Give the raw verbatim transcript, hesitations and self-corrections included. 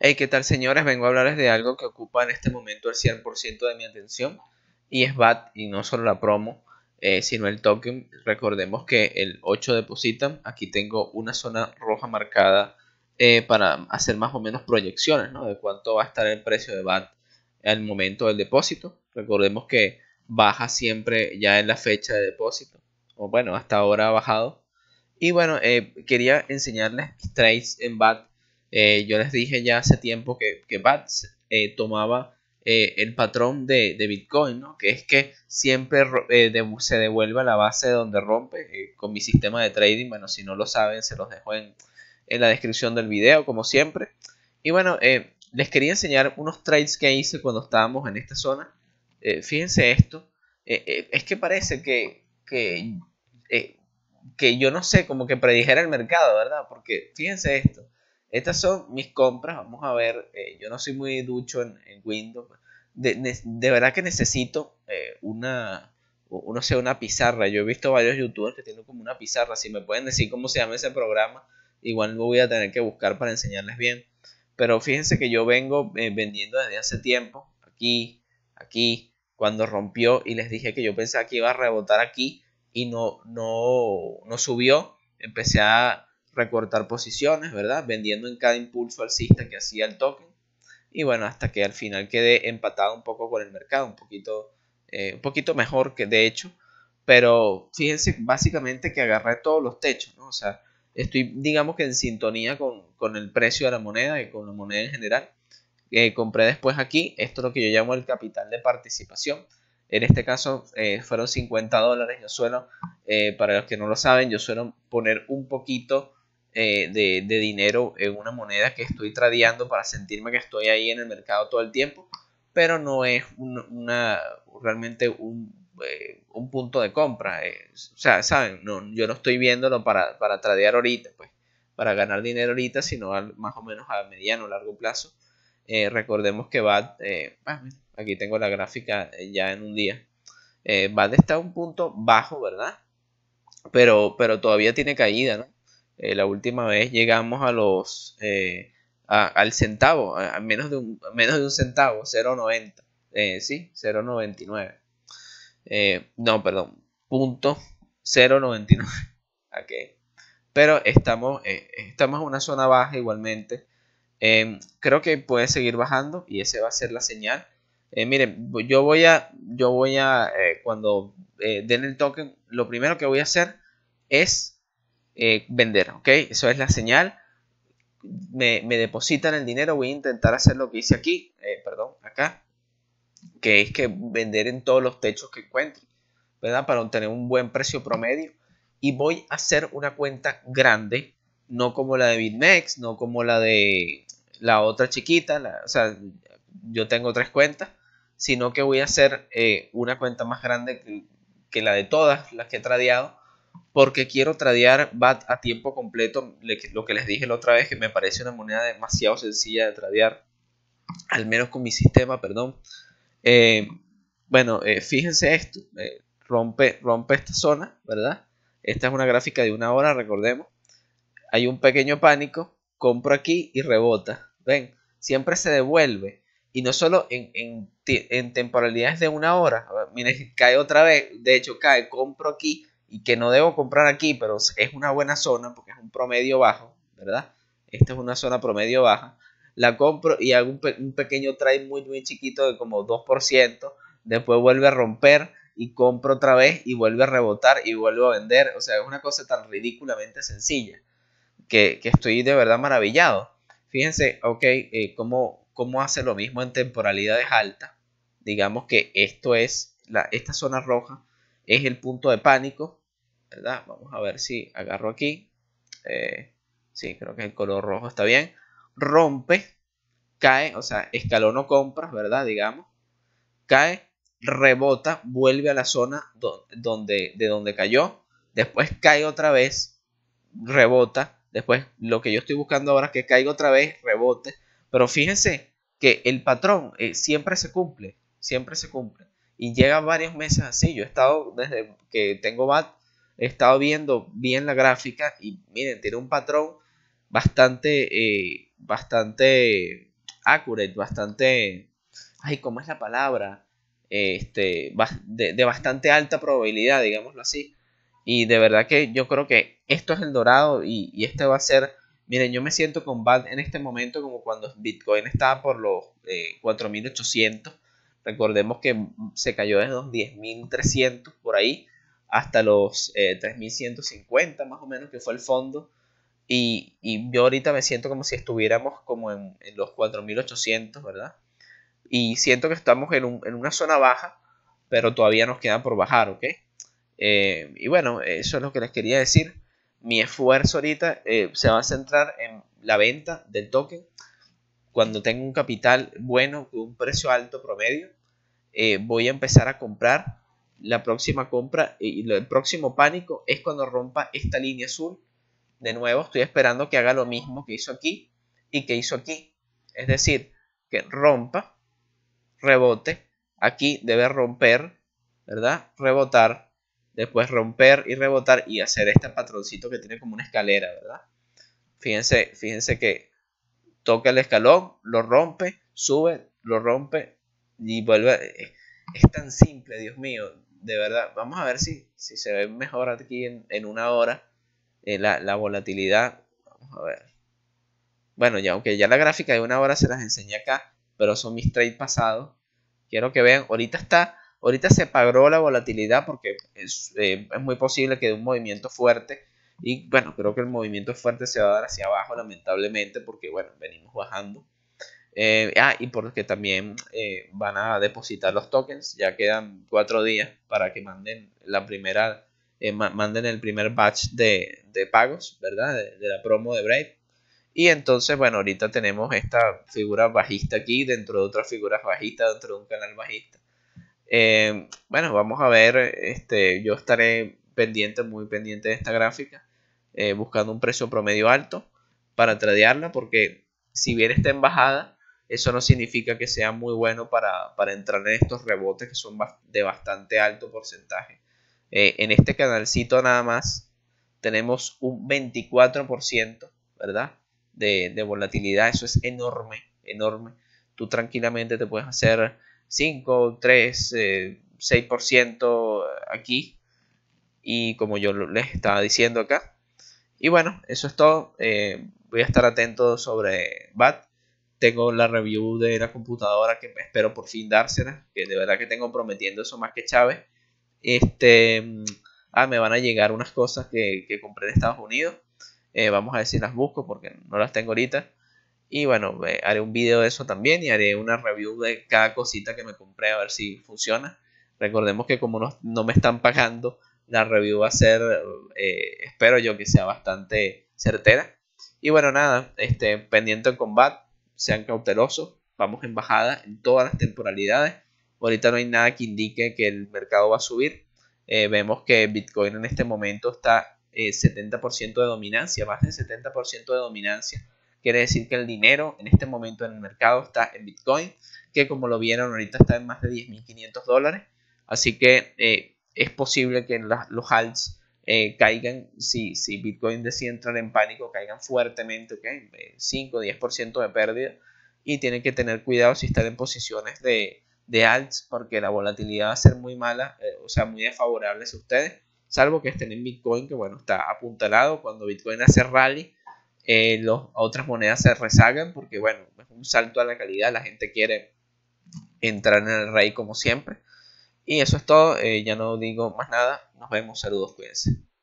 Hey, ¿qué tal, señores? Vengo a hablarles de algo que ocupa en este momento el cien por ciento de mi atención y es B A T, y no solo la promo, eh, sino el token. Recordemos que el ocho depositan. Aquí tengo una zona roja marcada eh, para hacer más o menos proyecciones, ¿no?, de cuánto va a estar el precio de B A T al momento del depósito. Recordemos que baja siempre ya en la fecha de depósito, o bueno, hasta ahora ha bajado. Y bueno, eh, quería enseñarles trades en B A T. Eh, yo les dije ya hace tiempo que, que B A T eh, tomaba eh, el patrón de, de Bitcoin, ¿no?, que es que siempre eh, de, se devuelve a la base donde rompe. Eh, con mi sistema de trading, bueno, si no lo saben, se los dejo en, en la descripción del video, como siempre. Y bueno, eh, les quería enseñar unos trades que hice cuando estábamos en esta zona. Eh, fíjense esto. Eh, eh, es que parece que, que eh, que yo no sé, como que predijera el mercado, ¿verdad? Porque fíjense esto, estas son mis compras. Vamos a ver, eh, yo no soy muy ducho en, en Windows. De, de, de, verdad que necesito eh, una, no sé, una pizarra. Yo he visto varios youtubers que tienen como una pizarra. Si me pueden decir cómo se llama ese programa, igual lo voy a tener que buscar para enseñarles bien. Pero fíjense que yo vengo eh, vendiendo desde hace tiempo, aquí, aquí, cuando rompió, y les dije que yo pensaba que iba a rebotar aquí y no, no, no subió. Empecé a recortar posiciones, ¿verdad?, vendiendo en cada impulso alcista que hacía el token. Y bueno, hasta que al final quedé empatado un poco con el mercado, un poquito, eh, un poquito mejor que de hecho. Pero fíjense básicamente que agarré todos los techos, ¿no? O sea, estoy, digamos que en sintonía con, con el precio de la moneda y con la moneda en general. Eh, compré después aquí, esto es lo que yo llamo el capital de participación. En este caso eh, fueron cincuenta dólares. Yo suelo, eh, para los que no lo saben, yo suelo poner un poquito eh, de, de dinero en una moneda que estoy tradeando para sentirme que estoy ahí en el mercado todo el tiempo, pero no es un, una, realmente un, eh, un punto de compra. Eh, o sea, ¿saben? No, yo no estoy viéndolo para, para tradear ahorita, pues, para ganar dinero ahorita, sino al, más o menos a mediano o largo plazo. Eh, recordemos que B A T, eh, ah, aquí tengo la gráfica eh, ya en un día. Eh, B A T está a un punto bajo, ¿verdad? Pero, pero todavía tiene caída, ¿no? Eh, la última vez llegamos a los eh, a, al centavo, a, a, menos de un, a menos de un centavo, cero coma noventa. Eh, sí, cero coma noventa y nueve. Eh, no, perdón, punto cero coma noventa y nueve. Okay. Pero estamos, eh, estamos en una zona baja igualmente. Eh, creo que puede seguir bajando y esa va a ser la señal. Eh, miren, yo voy a, yo voy a eh, cuando eh, den el token, lo primero que voy a hacer es eh, vender, ¿ok? Eso es la señal. Me, me depositan el dinero, voy a intentar hacer lo que hice aquí, eh, perdón, acá, que es que vender en todos los techos que encuentre, ¿verdad? Para obtener un buen precio promedio. Y voy a hacer una cuenta grande, no como la de BitMEX, no como la de la otra chiquita, la, o sea, yo tengo tres cuentas, sino que voy a hacer eh, una cuenta más grande que, que la de todas las que he tradeado, porque quiero tradear B A T a tiempo completo. Lo que les dije la otra vez, que me parece una moneda demasiado sencilla de tradear, al menos con mi sistema, perdón. Eh, bueno, eh, fíjense esto, eh, rompe, rompe esta zona, ¿verdad? Esta es una gráfica de una hora, recordemos. Hay un pequeño pánico, compro aquí y rebota. Ven, siempre se devuelve. Y no solo en, en, en temporalidades de una hora. Miren, cae otra vez. De hecho, cae, compro aquí y que no debo comprar aquí, pero es una buena zona porque es un promedio bajo, ¿verdad? Esta es una zona promedio baja. La compro y hago un, pe un pequeño trade muy, muy chiquito de como dos por ciento. Después vuelve a romper y compro otra vez y vuelve a rebotar y vuelvo a vender. O sea, es una cosa tan ridículamente sencilla que, que estoy de verdad maravillado. Fíjense, ok, eh, cómo, cómo hace lo mismo en temporalidades altas. Digamos que esto es, la, esta zona roja es el punto de pánico, ¿verdad? Vamos a ver si agarro aquí. Eh, sí, creo que el color rojo está bien. Rompe, cae, o sea, escalono compras, ¿verdad? Digamos, cae, rebota, vuelve a la zona donde, de donde cayó, después cae otra vez, rebota, después lo que yo estoy buscando ahora es que caiga otra vez, rebote, pero fíjense que el patrón eh, siempre se cumple, siempre se cumple, y llega varios meses así. Yo he estado, desde que tengo B A T, he estado viendo bien la gráfica y miren, tiene un patrón bastante, eh, bastante accurate, bastante, ay, ¿cómo es la palabra? Este, de, de bastante alta probabilidad, digámoslo así. Y de verdad que yo creo que esto es el dorado y, y este va a ser, miren, yo me siento con B A T en este momento como cuando Bitcoin estaba por los eh, cuatro mil ochocientos. Recordemos que se cayó desde los diez mil trescientos por ahí hasta los eh, tres mil ciento cincuenta más o menos, que fue el fondo. Y, y yo ahorita me siento como si estuviéramos como en, en los cuatro mil ochocientos, ¿verdad? Y siento que estamos en, un, en una zona baja, pero todavía nos queda por bajar, ¿ok? Eh, y bueno, eso es lo que les quería decir. Mi esfuerzo ahorita eh, se va a centrar en la venta del token. Cuando tenga un capital bueno, con un precio alto promedio, eh, voy a empezar a comprar. La próxima compra y el próximo pánico es cuando rompa esta línea azul. De nuevo, estoy esperando que haga lo mismo que hizo aquí y que hizo aquí. Es decir, que rompa, rebote. Aquí debe romper, ¿verdad? Rebotar, después romper y rebotar y hacer este patroncito que tiene como una escalera, ¿verdad? Fíjense, fíjense que toca el escalón, lo rompe, sube, lo rompe y vuelve. Es tan simple, Dios mío, de verdad. Vamos a ver si, si se ve mejor aquí en, en una hora eh, la, la volatilidad. Vamos a ver. Bueno, ya aunque ya la gráfica de una hora se las enseñé acá, pero son mis trades pasados. Quiero que vean, ahorita está, ahorita se pagó la volatilidad porque es, eh, es muy posible que dé un movimiento fuerte. Y bueno, creo que el movimiento fuerte se va a dar hacia abajo, lamentablemente, porque bueno, venimos bajando. Eh, ah, y porque también eh, van a depositar los tokens. Ya quedan cuatro días para que manden la primera, eh, manden el primer batch de, de pagos, ¿verdad? De, de la promo de Brave. Y entonces, bueno, ahorita tenemos esta figura bajista aquí, dentro de otras figuras bajistas, dentro de un canal bajista. Eh, bueno, vamos a ver, este, yo estaré pendiente, muy pendiente de esta gráfica, eh, buscando un precio promedio alto para tradearla, porque si bien está en bajada, eso no significa que sea muy bueno para, para entrar en estos rebotes que son de bastante alto porcentaje. Eh, en este canalcito nada más tenemos un veinticuatro por ciento, ¿verdad? De, de volatilidad, eso es enorme, enorme. Tú tranquilamente te puedes hacer cinco, tres, eh, seis por ciento aquí, y como yo les estaba diciendo acá. Y bueno, eso es todo. Eh, voy a estar atento sobre B A T. Tengo la review de la computadora que espero por fin dársela, que de verdad que tengo prometiendo eso más que Chávez. Este, ah, me van a llegar unas cosas que, que compré en Estados Unidos. Eh, vamos a ver si las busco porque no las tengo ahorita. Y bueno, eh, haré un video de eso también y haré una review de cada cosita que me compré a ver si funciona. Recordemos que como no, no me están pagando, la review va a ser, eh, espero yo que sea bastante certera. Y bueno, nada, este, pendiente en combate, sean cautelosos, vamos en bajada en todas las temporalidades. Ahorita no hay nada que indique que el mercado va a subir. Eh, vemos que Bitcoin en este momento está eh, setenta por ciento de dominancia, más del setenta por ciento de dominancia. Quiere decir que el dinero en este momento en el mercado está en Bitcoin, que como lo vieron ahorita está en más de diez mil quinientos dólares. Así que eh, es posible que la, los alts eh, caigan, si, si Bitcoin decide entrar en pánico, caigan fuertemente, ¿okay? cinco o diez por ciento de pérdida. Y tienen que tener cuidado si están en posiciones de, de alts, porque la volatilidad va a ser muy mala, eh, o sea, muy desfavorable a ustedes. Salvo que estén en Bitcoin, que bueno, está apuntalado. Cuando Bitcoin hace rally, Eh, las otras monedas se rezagan porque bueno, es un salto a la calidad, la gente quiere entrar en el rey como siempre. Y eso es todo, eh, ya no digo más nada, nos vemos, saludos, cuídense.